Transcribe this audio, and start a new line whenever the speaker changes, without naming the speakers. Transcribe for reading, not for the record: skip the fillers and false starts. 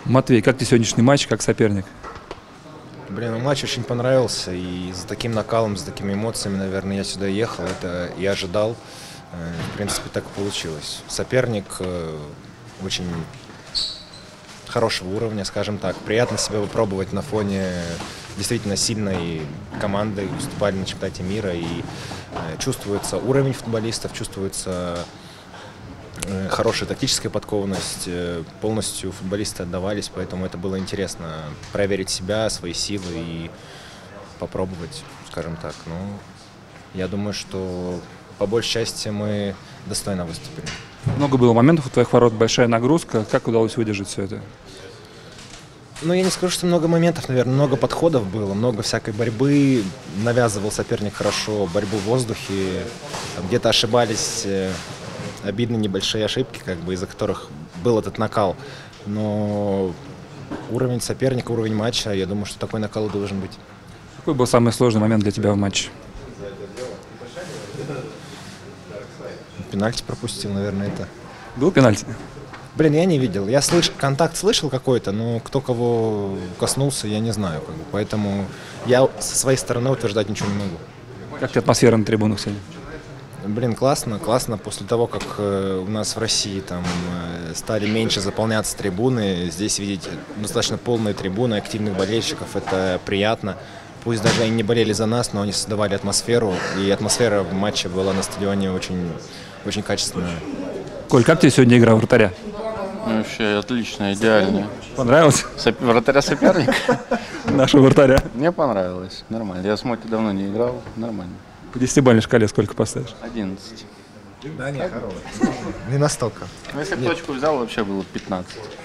Матвей, как тебе сегодняшний матч, как соперник?
Блин, матч очень понравился, и за таким накалом, за такими эмоциями, наверное, я сюда ехал, это и ожидал. В принципе, так и получилось. Соперник очень хорошего уровня, скажем так. Приятно себя попробовать на фоне действительно сильной команды. Выступали на чемпионате мира, и чувствуется уровень футболистов, чувствуется хорошая тактическая подкованность, полностью футболисты отдавались, поэтому это было интересно проверить себя, свои силы и попробовать, скажем так. Ну, я думаю, что по большей части мы достойно выступили.
Много было моментов у твоих ворот, большая нагрузка. Как удалось выдержать все это?
Ну, я не скажу, что много моментов, наверное, много подходов было, много всякой борьбы. Навязывал соперник хорошо борьбу в воздухе. Где-то ошибались, обидные небольшие ошибки, как бы, из-за которых был этот накал. Но уровень соперника, уровень матча, я думаю, что такой накал и должен быть.
Какой был самый сложный момент для тебя в матче?
Пенальти пропустил, наверное, это.
Был пенальти?
Блин, я не видел. Я контакт слышал какой-то, но кто кого коснулся, я не знаю. Как бы. Поэтому я со своей стороны утверждать ничего не могу.
Как тебе атмосфера на трибунах сегодня?
Блин, классно, классно. После того, как у нас в России там стали меньше заполняться трибуны, здесь видеть достаточно полные трибуны, активных болельщиков, это приятно. Пусть даже они не болели за нас, но они создавали атмосферу, и атмосфера в матче была на стадионе очень, очень качественная.
Коль, как тебе сегодня игра вратаря?
Вообще отлично, идеально.
Понравилось?
Вратаря соперника?
Нашего вратаря.
Мне понравилось, нормально. Я с Моти давно не играл, нормально.
По 10-бальной шкале сколько поставишь?
11.
Да, не, хорош. Не настолько.
Ну, если бы точку взял, вообще было 15.